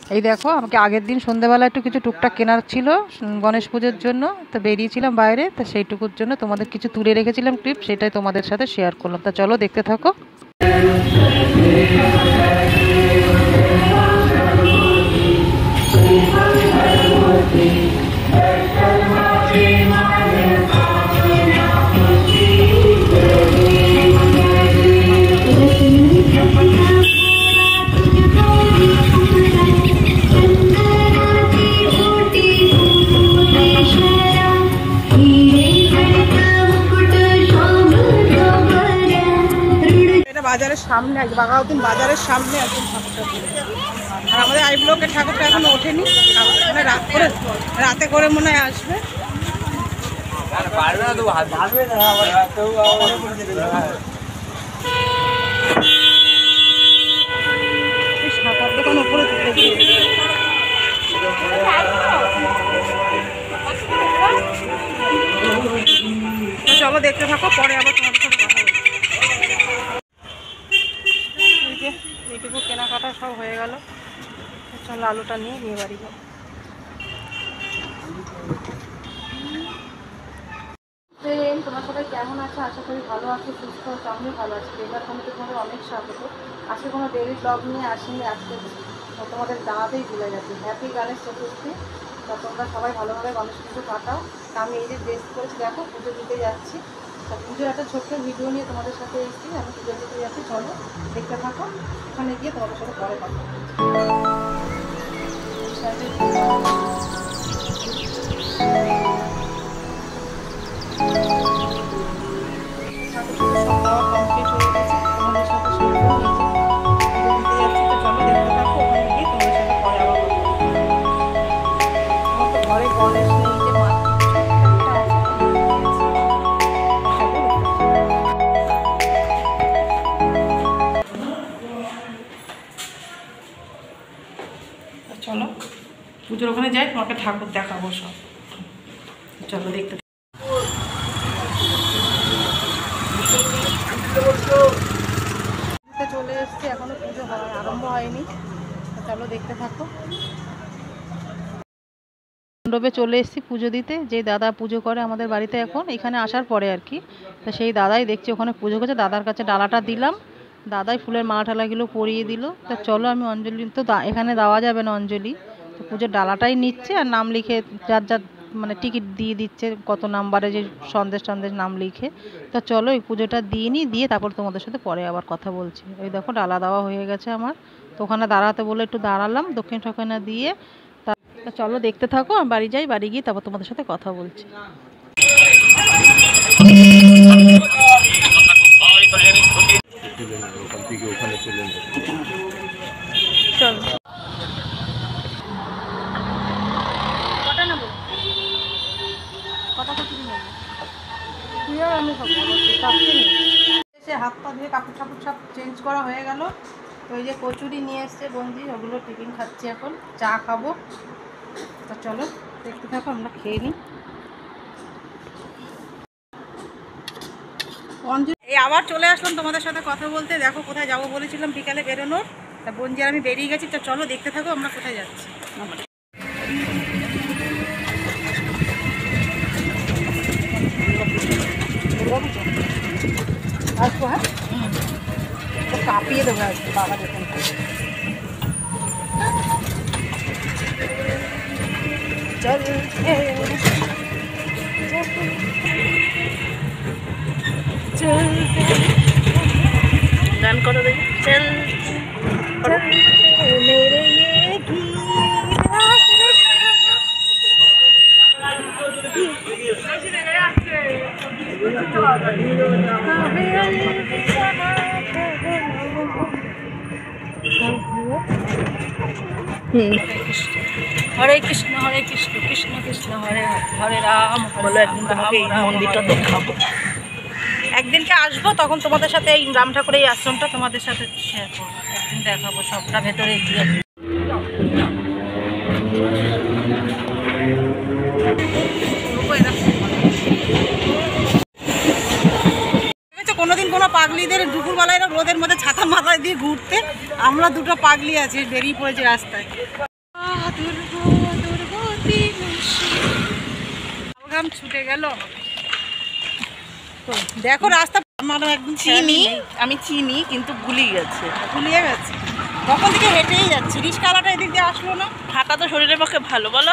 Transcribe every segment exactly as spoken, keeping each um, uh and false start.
এই দেখো আমাকে আগের দিন সন্ধ্যাবেলা একটু কিছু টুকটাক কেনার ছিল গণেশ পুজোর জন্য, তো বেরিয়েছিলাম বাইরে, তো সেইটুকুর জন্য তোমাদের কিছু তুলে রেখেছিলাম ক্লিপ, সেটাই তোমাদের সাথে শেয়ার করলাম। তা চলো দেখতে থাকো। বাজারের সামনে বাঘাউদ্দিন বাজারের সামনে একদম ঠাকুরটা, আর আমাদের আই ব্লকের ঠাকুরটা এখনো ওঠেনি, মানে রাত করে রাতে করে মনে হয় আসবে। সাতার দোকান উপরে চলো দেখতে থাকো, পরে আবার তোমাদের সাথে কথা বলছি। এইটুকু কেনাকাটা সব হয়ে গেল, চলো আলুটা নিয়ে নিয়ে বাড়ি যাবো। তোমার সবাই কেমন আছে? আশা করি ভালো আছে, সুস্থ আছে, আমিও ভালো আছি। এবার আমি তোমাদের অনেক স্বাগত। আজকে কোনো ডেইলি ব্লগ নিয়ে আসিনি, আজকে তোমাদের জানাতেই ভুলে গেছি। হ্যাপি গণেশ চতুর্থী। তো তোমরা সবাই ভালোভাবে গণেশ পুজো কাটাও। তা আমি এই যে ড্রেস করেছি দেখো, পুজো দিতে যাচ্ছি। তো পুজোর একটা ছোট্ট ভিডিও নিয়ে তোমাদের সাথে এসেছি, আমি পুজো দিতে যাচ্ছি, চলো দেখতে থাকো। ওখানে গিয়ে তোমাদের সাথে পরে কথা বলছি। চলো পুজোর ওখানে যাই, তোমাকে ঠাকুর দেখাবো সব। চলো দেখতে চলে এসছি, এখনো পুজো আরম্ভ হয়নি, চলো দেখতে থাকো। মণ্ডপে চলে এসেছি পুজো দিতে। যে দাদা পুজো করে আমাদের বাড়িতে এখন, এখানে আসার পরে আর কি, তা সেই দাদাই দেখছি ওখানে পুজো করছে। দাদার কাছে ডালাটা দিলাম, দাদাই ফুলের মালা টালাগুলো পরিয়ে দিল। তা চলো আমি অঞ্জলি তো এখানে দেওয়া যাবে না অঞ্জলি, তো পুজোর ডালাটাই নিচ্ছে আর নাম লিখে যার যার মানে টিকিট দিয়ে দিচ্ছে, কত নাম্বারে যে সন্দেশ সন্দেশ নাম লিখে। তা চলো এই পুজোটা দিয়ে নিই, দিয়ে তারপর তোমাদের সাথে পরে আবার কথা বলছি। ওই দেখো ডালা দেওয়া হয়ে গেছে আমার, তো ওখানে দাঁড়াতে বলে একটু দাঁড়ালাম, দক্ষিণ ঠকানা দিয়ে। তা চলো দেখতে থাকো, আমি বাড়ি যাই, বাড়ি গিয়ে তারপর তোমাদের সাথে কথা বলছি। চলো কটা নেবো, কটা কচুরি নেবো, তুই আর আমি সব এসে হাত পা ধুয়ে কাপড় টাপড় সব চেঞ্জ করা হয়ে গেল। তো এই যে কচুরি নিয়ে এসছে বন্দি, ওগুলো টিফিন খাচ্ছি, এখন চা খাবো। তো চলো দেখতে থাকো, আমরা খেয়ে নিই। এই আবার চলে আসলাম তোমাদের সাথে কথা বলতে। দেখো কোথায় যাবো বলেছিলাম বিকালে বেরোনোর, তা বঞ্জি আর আমি বেরিয়ে গেছি। তো চলো দেখতে থাকো আমরা কোথায় যাচ্ছি। আসবো, হ্যাঁ তো কাঁপিয়ে দেবো আজকে বাবা দেখুন। চল গান করো দেখি, চল মেরে হরে কৃষ্ণ হরে কৃষ্ণ কৃষ্ণ কৃষ্ণ হরে হরে রাম। বলো একদিন তোমাকে এই মন্দিরটা দেখাবো, একদিনকে আসবো, তখন তোমাদের সাথে এই রাম ঠাকুরের এই আশ্রমটা তোমাদের সাথে শেয়ার করবো, একদিন দেখাবো সবটা ভেতরে গিয়ে। কোনোদিন কোনো পাগলিদের দুপুরবেলায় রোদের মধ্যে ছাতা মাথায় দিয়ে ঘুরতে, আমরা দুটো পাগলি আছি বেরিয়ে পড়েছি রাস্তায়। দুর্গো দুর্গতি প্রোগ্রাম ছুটে গেল। দেখো রাস্তা আমার একদম চিনি, আমি চিনি কিন্তু গুলিয়ে গেছে, গুলিয়ে গেছে। তখন থেকে হেঁটেই যাচ্ছি, রিস্কাওয়ালাটা এদিক দিয়ে আসলো না। হাঁটা তো শরীরের পক্ষে ভালো, বলো?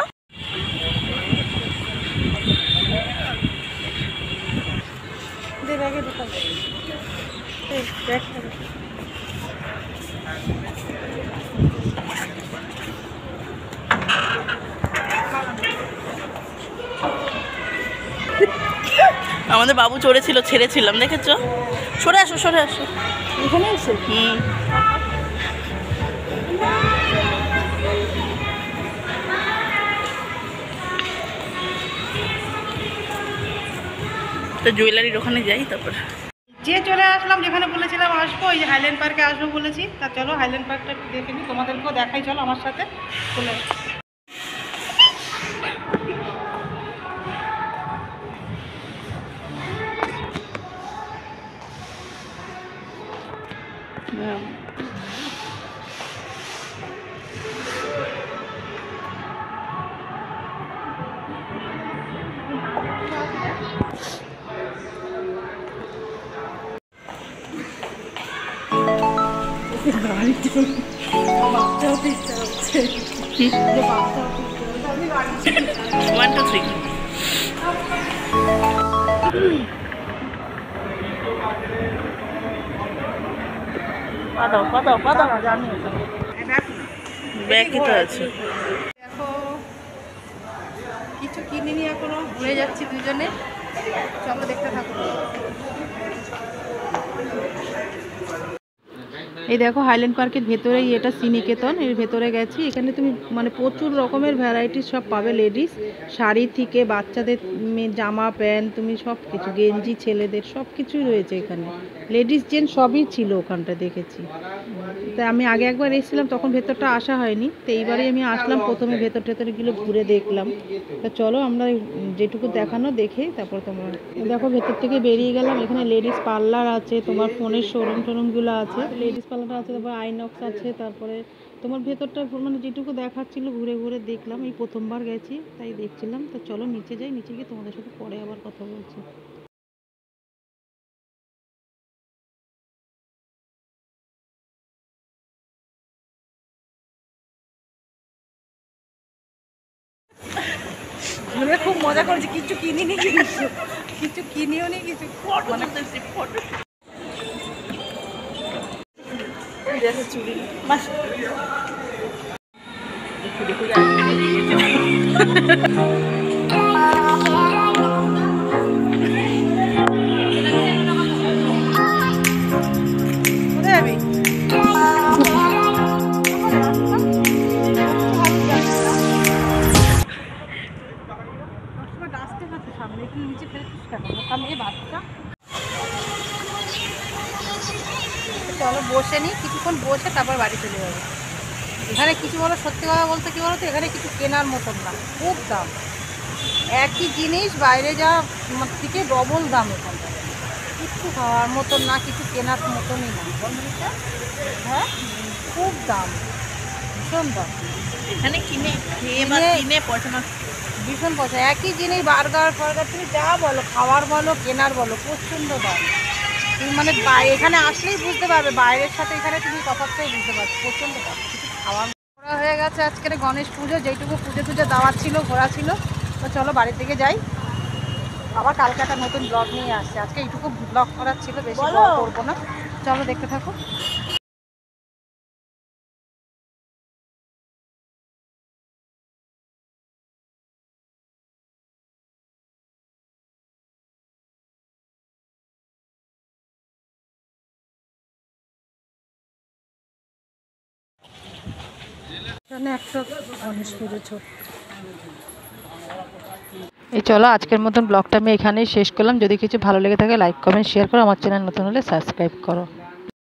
আমাদের বাবু চড়েছিল, ছেড়েছিলাম, দেখেছো? সরে আসো, সরে আসো। এখানে এসে হুম, তো জুয়েলারির ওখানে যাই তারপর। যে চলে আসলাম যেখানে বলেছিলাম আসবো, এই যে হাইল্যান্ড পার্কে আসবো বলেছি। তা চলো হাইল্যান্ড পার্কটা একটু দেখে নিই, তোমাদেরকেও দেখাই, চলো আমার সাথে চলে আসো। One two three. পাদাও পাদাও পাদাও, ব্যাগই তো আছে। দেখো কিছু কিনিনি এখনো, ঘুরে যাচ্ছি দুজনে, চলো দেখতে থাকো। এই দেখো হাইল্যান্ড পার্কের ভেতরেই এটা শ্রীনিকেতন, এর ভেতরে গেছি। এখানে তুমি মানে প্রচুর রকমের ভ্যারাইটিস সব পাবে, লেডিস শাড়ি থেকে বাচ্চাদের মেয়ে জামা প্যান্ট, তুমি সব কিছু, গেঞ্জি ছেলেদের সব কিছুই রয়েছে এখানে, লেডিস জেন্টস সবই ছিল ওখানটা, দেখেছি। তাই আমি আগে একবার এসেছিলাম, তখন ভেতরটা আসা হয়নি, তো এইবারে আমি আসলাম, প্রথমে ভেতর টেতরগুলো ঘুরে দেখলাম। তা চলো আমরা যেটুকু দেখানো দেখে তারপর তোমরা দেখো। ভেতর থেকে বেরিয়ে গেলাম, এখানে লেডিস পার্লার আছে, তোমার ফোনের শোরুম টোরুমগুলো আছে, লেডিস পার্লার আছে, তারপর আইনক্স আছে, তারপরে তোমার ভেতরটা মানে যেটুকু দেখাচ্ছিল ঘুরে ঘুরে দেখলাম। এই প্রথমবার গেছি তাই দেখছিলাম। তো চলো নিচে যাই, নিচে গিয়ে তোমাদের সাথে পরে আবার কথা বলছি। ঘুরে খুব মজা করেছি, কিছু কিনিনি, কিছু কিছু কিনিও নি, কিছু মানে দেখো চুড়ি, মাস চুড়ি খুঁজে কোথায় যাবি? সামনে একটু নিচে ফেলছিস কেন? আমি বাচ্চা, চলো বসে নিই, কিছুক্ষণ বসে তারপর বাড়ি চলে যাবো। এখানে কিছু বলো, সত্যি কথা বলতে কি বলো তো, এখানে কিছু কেনার মতন না, খুব দাম। একই জিনিস বাইরে যা থেকে ডবল দাম এখানটা, কিছু খাওয়ার মতন না, কিছু কেনার মতনই না। হ্যাঁ খুব দাম, ভীষণ দাম। এখানে কিনে খেয়ে বা কিনে পয়সা না, ভীষণ পয়সা। একই জিনিস বার্গার ফার্গার তুমি যা বলো, খাওয়ার বলো কেনার বলো, প্রচণ্ড দাম। তুমি মানে এখানে আসলেই বুঝতে পারবে, বাইরের সাথে এখানে তুমি তফাৎটাই বুঝতে পারবে, প্রচণ্ড দাম। কিছু খাওয়া ঘোরা হয়ে গেছে আজকের গণেশ পুজো, যেইটুকু পুজো টুজো দেওয়ার ছিল ঘোরা ছিল। তো চলো বাড়ির দিকে যাই, আবার কালকে একটা নতুন ব্লগ নিয়ে আসছে। আজকে এইটুকু ব্লগ করার ছিল, বেশি ব্লগ করবো না, চলো দেখতে থাকো। এখানে একটা গণেশ পুজো ছোট। এই চলো আজকের মতন ব্লগটা আমি এখানেই শেষ করলাম। যদি কিছু ভালো লেগে থাকে লাইক কমেন্ট শেয়ার করো, আমার চ্যানেল নতুন হলে সাবস্ক্রাইব করো।